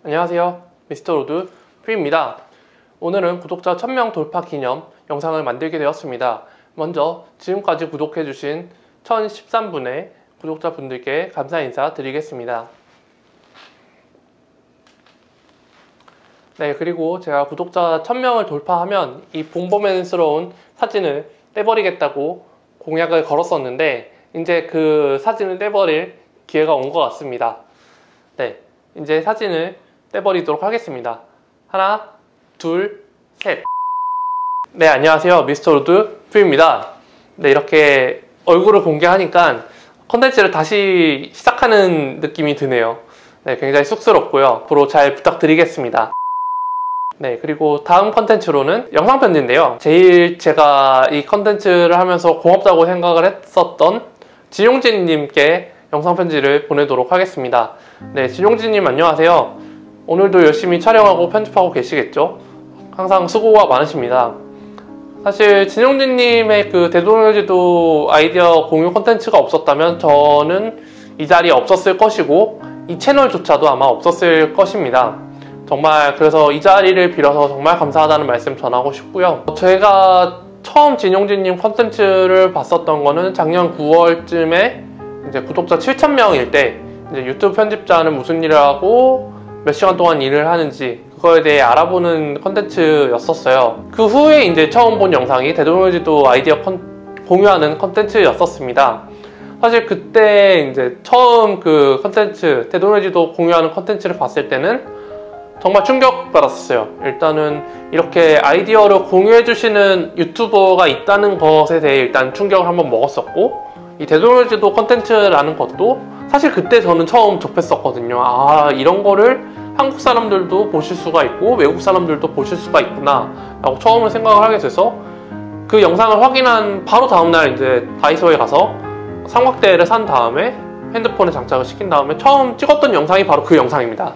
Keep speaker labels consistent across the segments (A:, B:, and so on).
A: 안녕하세요, 미스터 로드 퓨입니다. 오늘은 구독자 1000명 돌파 기념 영상을 만들게 되었습니다. 먼저 지금까지 구독해주신 1013분의 구독자분들께 감사 인사 드리겠습니다. 네, 그리고 제가 구독자 1000명을 돌파하면 이 봉범맨스러운 사진을 떼버리겠다고 공약을 걸었었는데 이제 그 사진을 떼버릴 기회가 온 것 같습니다. 네, 이제 사진을 떼버리도록 하겠습니다. 하나, 둘, 셋. 네, 안녕하세요, 미스터 로드 퓨입니다. 네, 이렇게 얼굴을 공개하니까 컨텐츠를 다시 시작하는 느낌이 드네요. 네, 굉장히 쑥스럽고요. 앞으로 잘 부탁드리겠습니다. 네, 그리고 다음 컨텐츠로는 영상 편지인데요. 제일 제가 이 컨텐츠를 하면서 고맙다고 생각을 했었던 진용진님께 영상 편지를 보내도록 하겠습니다. 네, 진용진님 안녕하세요. 오늘도 열심히 촬영하고 편집하고 계시겠죠? 항상 수고가 많으십니다. 사실 진용진님의 그 대동여제도 아이디어 공유 콘텐츠가 없었다면 저는 이 자리에 없었을 것이고 이 채널조차도 아마 없었을 것입니다. 정말 그래서 이 자리를 빌어서 정말 감사하다는 말씀 전하고 싶고요. 제가 처음 진용진님 콘텐츠를 봤었던 거는 작년 9월쯤에 이제 구독자 7000명일 때 이제 유튜브 편집자는 무슨 일을 하고 몇 시간 동안 일을 하는지 그거에 대해 알아보는 컨텐츠였었어요. 그 후에 이제 처음 본 영상이 대동여제도 아이디어 공유하는 컨텐츠였었습니다. 사실 그때 이제 처음 그 컨텐츠 대동여제도 공유하는 컨텐츠를 봤을 때는 정말 충격받았어요. 일단은 이렇게 아이디어를 공유해주시는 유튜버가 있다는 것에 대해 일단 충격을 한번 먹었었고 이 대동여제도 컨텐츠라는 것도 사실 그때 저는 처음 접했었거든요. 아, 이런 거를 한국 사람들도 보실 수가 있고 외국 사람들도 보실 수가 있구나 라고 처음에 생각을 하게 돼서 그 영상을 확인한 바로 다음날 이제 다이소에 가서 삼각대를 산 다음에 핸드폰에 장착을 시킨 다음에 처음 찍었던 영상이 바로 그 영상입니다.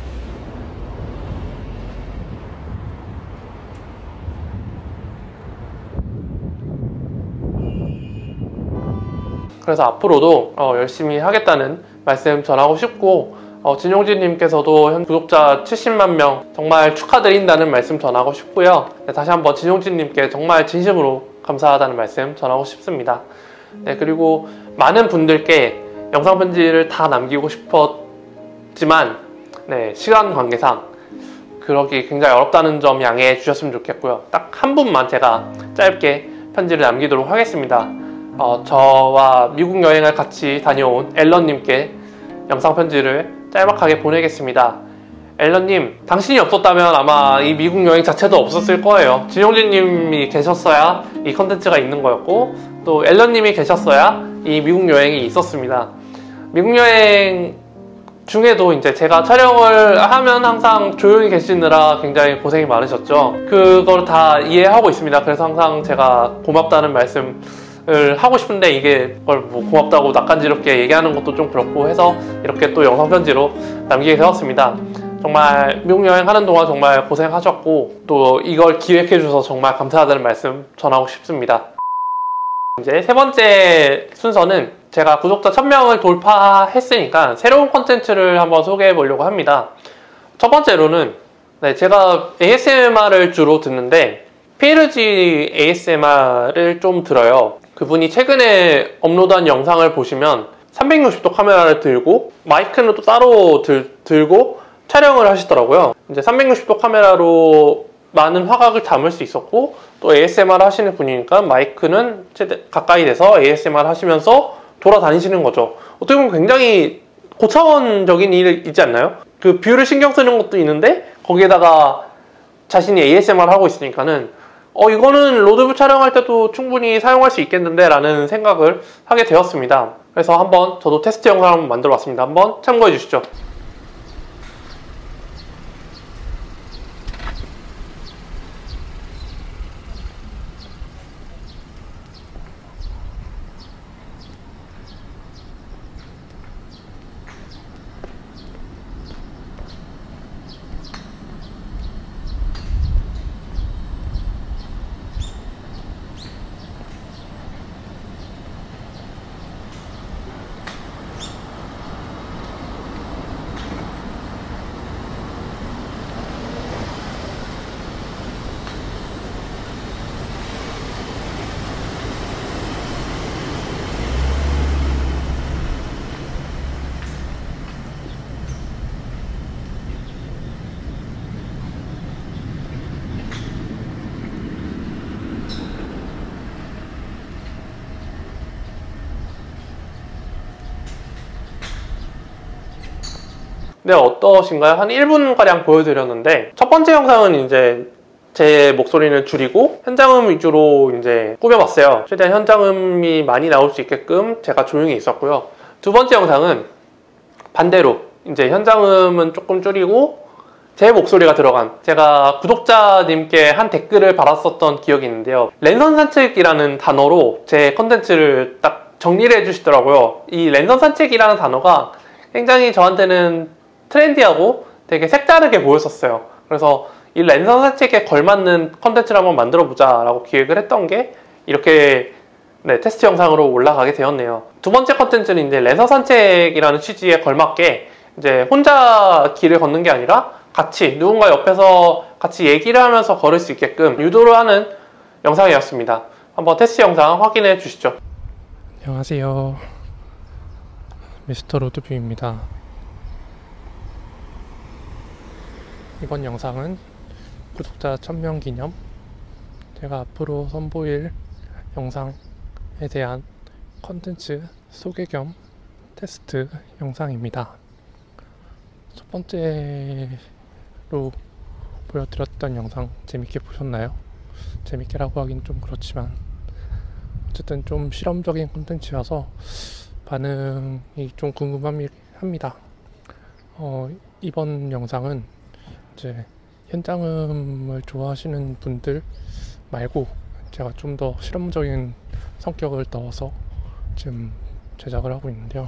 A: 그래서 앞으로도 열심히 하겠다는 말씀 전하고 싶고 진용진님께서도 현 구독자 70만 명 정말 축하드린다는 말씀 전하고 싶고요. 네, 다시 한번 진용진님께 정말 진심으로 감사하다는 말씀 전하고 싶습니다. 네, 그리고 많은 분들께 영상 편지를 다 남기고 싶었지만 네, 시간 관계상 그러기 굉장히 어렵다는 점 양해해 주셨으면 좋겠고요. 딱 한 분만 제가 짧게 편지를 남기도록 하겠습니다. 저와 미국 여행을 같이 다녀온 앨런님께 영상 편지를 짤막하게 보내겠습니다. 앨런님, 당신이 없었다면 아마 이 미국 여행 자체도 없었을 거예요. 진용진님이 계셨어야 이 컨텐츠가 있는 거였고 또 앨런님이 계셨어야 이 미국 여행이 있었습니다. 미국 여행 중에도 이제 제가 촬영을 하면 항상 조용히 계시느라 굉장히 고생이 많으셨죠. 그걸 다 이해하고 있습니다. 그래서 항상 제가 고맙다는 말씀 을 하고 싶은데 이게 그걸 뭐 고맙다고 낯간지럽게 얘기하는 것도 좀 그렇고 해서 이렇게 또 영상 편지로 남기게 되었습니다. 정말 미국 여행하는 동안 정말 고생하셨고 또 이걸 기획해 주셔서 정말 감사하다는 말씀 전하고 싶습니다. 이제 세 번째 순서는 제가 구독자 1000명을 돌파했으니까 새로운 콘텐츠를 한번 소개해 보려고 합니다. 첫 번째로는 네, 제가 ASMR을 주로 듣는데 PLG ASMR을 좀 들어요. 그분이 최근에 업로드한 영상을 보시면 360도 카메라를 들고 마이크는 또 따로 들고 촬영을 하시더라고요. 이제 360도 카메라로 많은 화각을 담을 수 있었고 또 ASMR 하시는 분이니까 마이크는 가까이 돼서 ASMR 하시면서 돌아다니시는 거죠. 어떻게 보면 굉장히 고차원적인 일이지 않나요? 그 뷰를 신경 쓰는 것도 있는데 거기에다가 자신이 ASMR 하고 있으니까는 이거는 로드뷰 촬영할 때도 충분히 사용할 수 있겠는데 라는 생각을 하게 되었습니다. 그래서 한번 저도 테스트 영상을 한번 만들어 봤습니다. 한번 참고해 주시죠. 네, 어떠신가요? 한 1분가량 보여드렸는데, 첫 번째 영상은 이제 제 목소리는 줄이고 현장음 위주로 이제 꾸며봤어요. 최대한 현장음이 많이 나올 수 있게끔 제가 조용히 있었고요. 두 번째 영상은 반대로 이제 현장음은 조금 줄이고 제 목소리가 들어간, 제가 구독자님께 한 댓글을 받았었던 기억이 있는데요. 랜선 산책이라는 단어로 제 컨텐츠를 딱 정리를 해주시더라고요. 이 랜선 산책이라는 단어가 굉장히 저한테는 트렌디하고 되게 색다르게 보였었어요. 그래서 이 랜선 산책에 걸맞는 컨텐츠를 한번 만들어보자 라고 기획을 했던 게 이렇게 테스트 영상으로 올라가게 되었네요. 두 번째 컨텐츠는 이제 랜선 산책이라는 취지에 걸맞게 이제 혼자 길을 걷는 게 아니라 같이 누군가 옆에서 같이 얘기를 하면서 걸을 수 있게끔 유도를 하는 영상이었습니다. 한번 테스트 영상 확인해 주시죠.
B: 안녕하세요, 미스터 로드뷰입니다. 이번 영상은 구독자 1000명 기념 제가 앞으로 선보일 영상에 대한 컨텐츠 소개 겸 테스트 영상입니다. 첫 번째로 보여드렸던 영상 재밌게 보셨나요? 재밌게라고 하긴 좀 그렇지만 어쨌든 좀 실험적인 콘텐츠여서 반응이 좀 궁금합니다. 이번 영상은 이제 현장음을 좋아하시는 분들 말고 제가 좀 더 실험적인 성격을 넣어서 지금 제작을 하고 있는데요.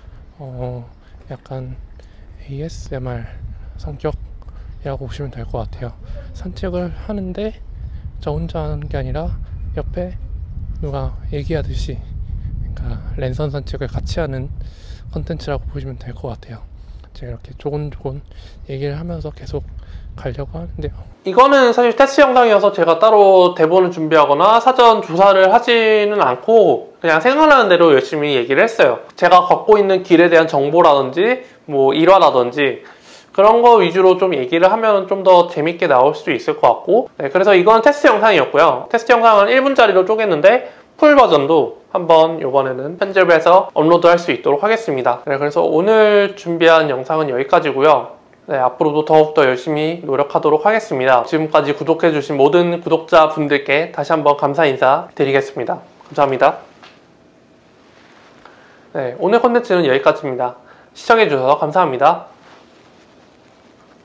B: 약간 ASMR 성격이라고 보시면 될 것 같아요. 산책을 하는데 저 혼자 하는 게 아니라 옆에 누가 얘기하듯이, 그러니까 랜선 산책을 같이 하는 컨텐츠라고 보시면 될 것 같아요. 제가 이렇게 조곤조곤 얘기를 하면서 계속 가려고 하는데요.
A: 이거는 사실 테스트 영상이어서 제가 따로 대본을 준비하거나 사전 조사를 하지는 않고 그냥 생각나는 대로 열심히 얘기를 했어요. 제가 걷고 있는 길에 대한 정보라든지 뭐 일화라든지 그런 거 위주로 좀 얘기를 하면 좀 더 재밌게 나올 수 있을 것 같고, 그래서 이건 테스트 영상이었고요. 테스트 영상은 1분짜리로 쪼갰는데 풀 버전도 한번 이번에는 편집해서 업로드할 수 있도록 하겠습니다. 그래서 오늘 준비한 영상은 여기까지고요. 앞으로도 더욱더 열심히 노력하도록 하겠습니다. 지금까지 구독해주신 모든 구독자분들께 다시 한번 감사 인사 드리겠습니다. 감사합니다. 오늘 콘텐츠는 여기까지입니다. 시청해주셔서 감사합니다.